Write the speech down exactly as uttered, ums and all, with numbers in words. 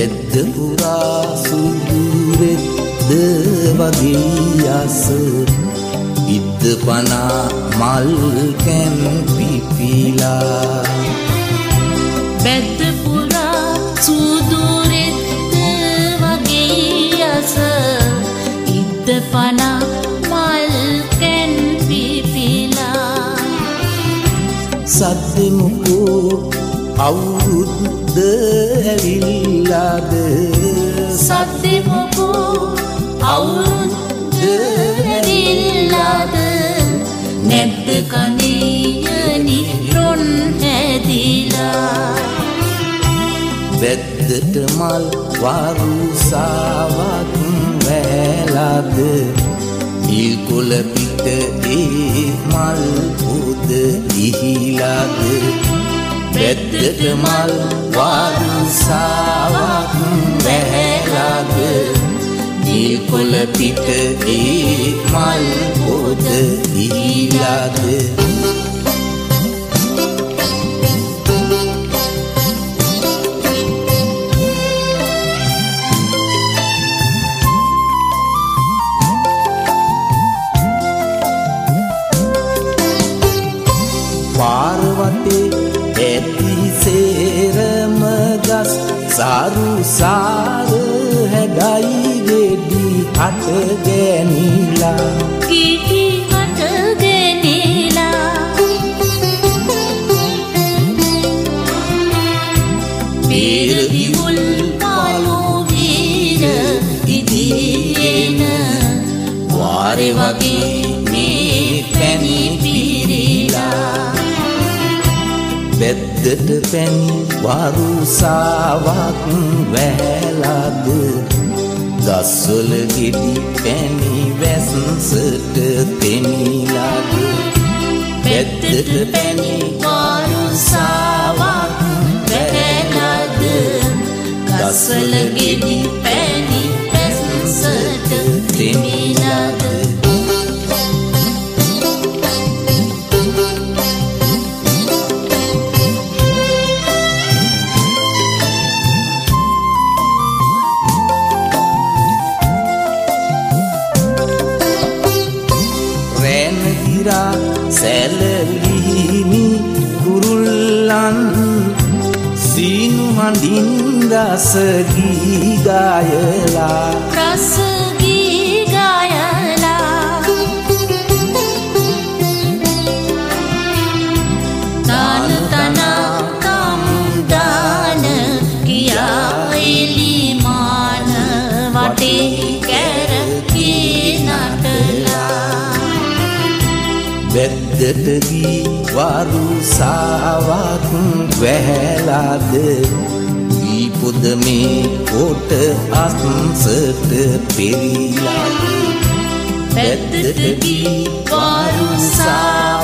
වැද්ද පුරා සුදුරෙද්ද වගේ අස ඉද්ද පනා මල් කැන් පිපිලා වැද්ද පුරා සුදුරෙද්ද වගේ අස ඉද්ද පනා මල් කැන් පිපිලා සද්දෙමුකෝ අවුරුද්ද ඇවිල්ලාද සද්දෙමුකෝ අවුරුද්ද ඇවිල්ලාද නැද්ද කණේයනි රොන් හැදිලා වැද්දට මල් වරුසාවක් වැලාද නිල් කොළ පිට ඒ මල් පොද ඉහිලාද වැද්දට මල් වරුසාවක් වැලාද නිල් කොළ පිට ඒ මල් පොද ඉහිලාද පාරවතේ ඇති සේරම ගස් සාරු සාර හැඩයි ගෙඩි හට ගැනිලා කිටි හට ගැනිලා පීර දිවුල් පාලු වීර ඉදිරියන වාරේ වගේ මේ පැණි පිරීලා වැද්දට පැණි වරුසාවක් වැලාද ගස්වල ගෙඩි පැණි වැස්සට තෙමිලාද වැද්දට පැණි වරුසාවක් වැලාද ගස්වල ගෙඩි පැණි වැස්සට තෙමිලාද සැලලිහිමි කුරුල්ලන් සීනු හඬින් රස ගී ගායලා රස ගී ගායලා තාන තනා තම් දාන කියා එලිමාන වටේ කැරකී නටලා වැද්දට ගී වරුසාවක් වැලාද දී පොද මේ කොට අස්සට පෙරිලාද වැද්දට ගී වරුසාවක්